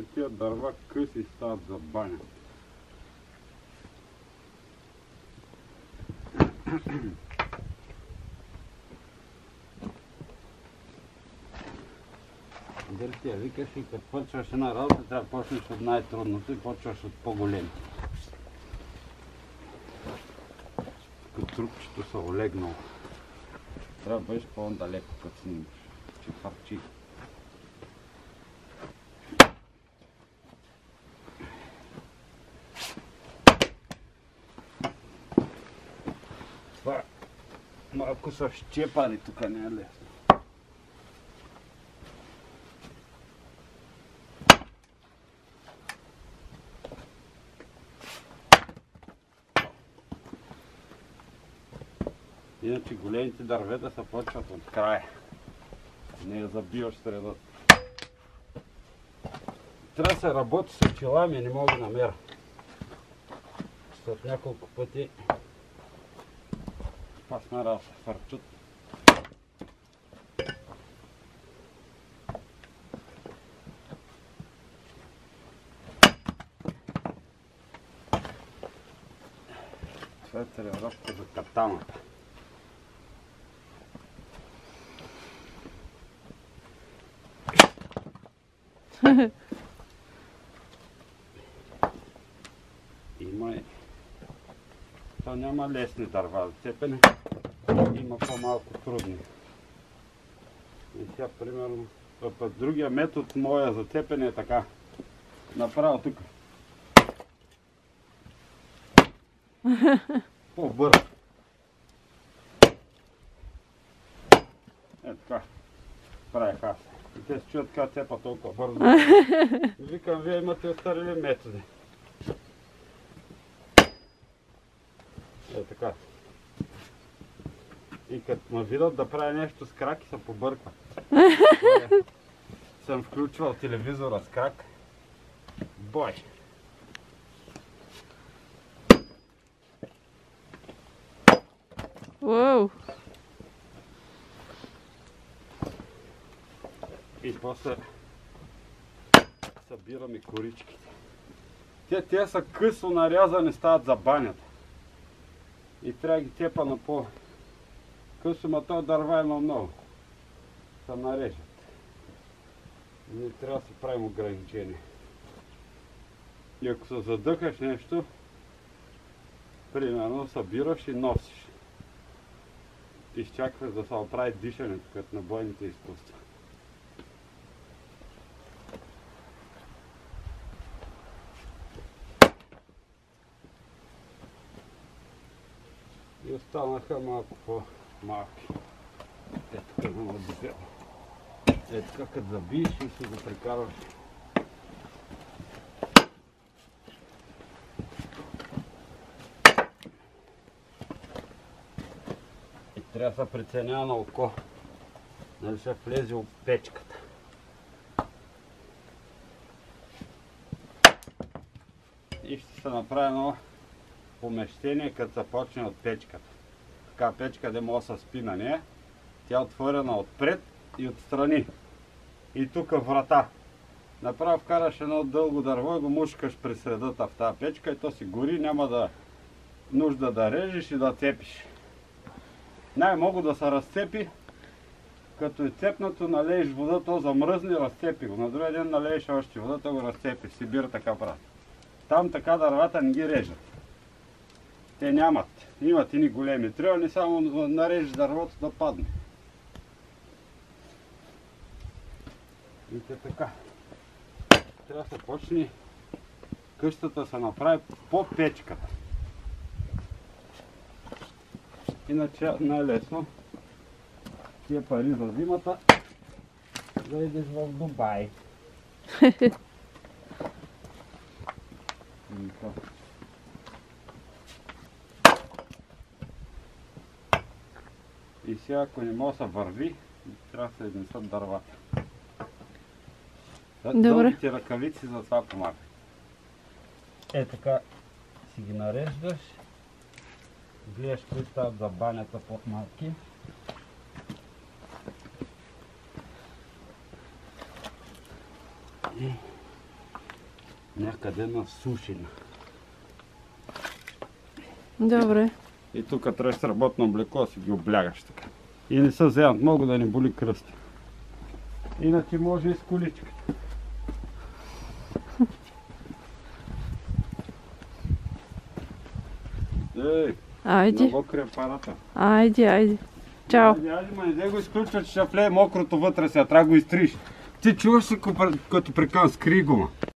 Тия дърва къси стават за баня. Дали ти я викаш и като почваш една работа, трябва да почнеш от най-трудното и почваш от по-големи. Като трупчето са олегнало. Трябва да бъдеш по-далеко като снимаш, че парчи. Това малко са щепани, тук не е лесно. Иначе големите дървета се почват от края. Не я забиваш средата. Трябва да се работи с очилами, не мога да намеря. След няколко пъти пасна да се фърчат. Това е тренировка за катаната. Има и... Това няма лесни дърва за цепене, има по-малко трудни. И сега примерно, другия метод моя за цепене е така. Направо тук. По-бързо. Е така. Правих аз. И те се чуят така цепа толкова бързо. Викам, вие имате остарели методи. Е така. И като ме видят да правя нещо с крак и се побърква. Съм включвал телевизора с крак. Бой! Уау! И после събираме коричките. Те са късо нарязани, стават за банята. И трябва да ги тепа на по-късо, но това дърва има много. Се нарежат. Не трябва да си правим ограничения. И ако се задъхаш нещо, примерно събираш и носиш. Изчакваш да се оправи дишането, като на бойните изкуства. И останаха малко по-малки. Е така много дебело. Е така като забиеш и си го прекарваш. И трябва да се преценява на око. Нали ще влезе в печката. И ще се направи едно помещение, като се почне от печката. Така печка да може да се спи на нея. Тя е отворена отпред и отстрани. И тук врата. Направо вкараш едно дълго дърво и го мушкаш при средата в тази печка и то си гори, няма да нужда да режеш и да цепиш. Най-много да се разцепи, като е цепнато, налееш вода, то замръзне, разцепи го. На другия ден налееш още вода, то го разцепи. В Сибир така правят. Там така дървата не ги режат. Те нямат. Имат ини големи тръгни, само нарежеш дървото да падне. И така. Трябва да се почне къщата се направи по печката. Иначе най-лесно тия пари за зимата да идеш в Дубай. И сега, ако не може да се върви, трябва да се изнесат дървата. Дългите ръкавици за това помагат. Е така си ги нареждаш. Гледаш кои стават за банята по-малки. И някъде насушена. Добре. И тук трябва с работно облекло да си ги облягаш така. И не се вземат много да не боли кръста. Иначе може и с количката. Ей, Айде. много мокри апарата. Айде. Чао. Айде, ма не го изключва, че ще влее мокрото вътре сега, трябва да го изтриш. Ти чуваш се като прекан, скри го, ма.